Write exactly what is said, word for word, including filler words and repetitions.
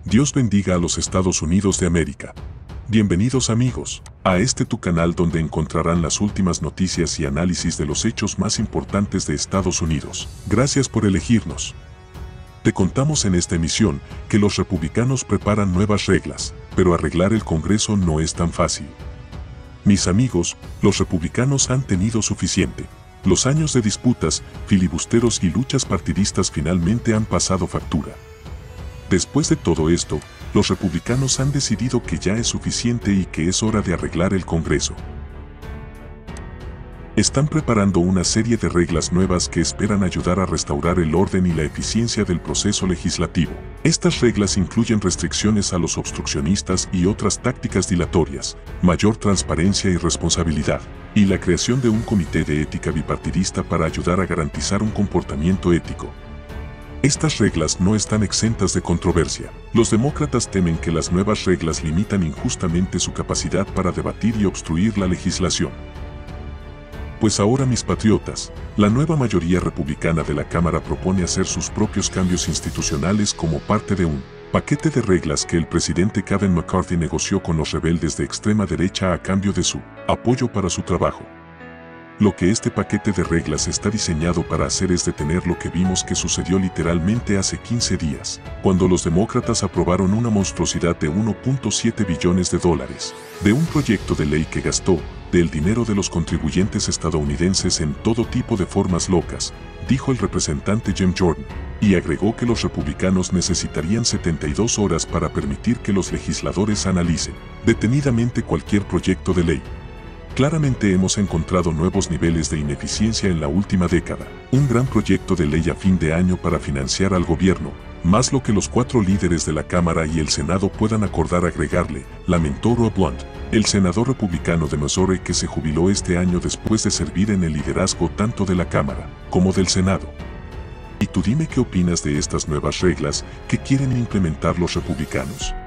Dios bendiga a los Estados Unidos de América. Bienvenidos amigos, a este tu canal donde encontrarán las últimas noticias y análisis de los hechos más importantes de Estados Unidos. Gracias por elegirnos. Te contamos en esta emisión que los republicanos preparan nuevas reglas, pero arreglar el Congreso no es tan fácil. Mis amigos, los republicanos han tenido suficiente. Los años de disputas, filibusteros y luchas partidistas finalmente han pasado factura. Después de todo esto, los republicanos han decidido que ya es suficiente y que es hora de arreglar el Congreso. Están preparando una serie de reglas nuevas que esperan ayudar a restaurar el orden y la eficiencia del proceso legislativo. Estas reglas incluyen restricciones a los obstruccionistas y otras tácticas dilatorias, mayor transparencia y responsabilidad, y la creación de un comité de ética bipartidista para ayudar a garantizar un comportamiento ético. Estas reglas no están exentas de controversia. Los demócratas temen que las nuevas reglas limitan injustamente su capacidad para debatir y obstruir la legislación. Pues ahora, mis patriotas, la nueva mayoría republicana de la Cámara propone hacer sus propios cambios institucionales como parte de un paquete de reglas que el presidente Kevin McCarthy negoció con los rebeldes de extrema derecha a cambio de su apoyo para su trabajo. Lo que este paquete de reglas está diseñado para hacer es detener lo que vimos que sucedió literalmente hace quince días, cuando los demócratas aprobaron una monstruosidad de uno punto siete billones de dólares, de un proyecto de ley que gastó del dinero de los contribuyentes estadounidenses en todo tipo de formas locas, dijo el representante Jim Jordan, y agregó que los republicanos necesitarían setenta y dos horas para permitir que los legisladores analicen detenidamente cualquier proyecto de ley. Claramente hemos encontrado nuevos niveles de ineficiencia en la última década. Un gran proyecto de ley a fin de año para financiar al gobierno, más lo que los cuatro líderes de la Cámara y el Senado puedan acordar agregarle, lamentó Rob Blunt, el senador republicano de Missouri que se jubiló este año después de servir en el liderazgo tanto de la Cámara como del Senado. Y tú dime qué opinas de estas nuevas reglas que quieren implementar los republicanos.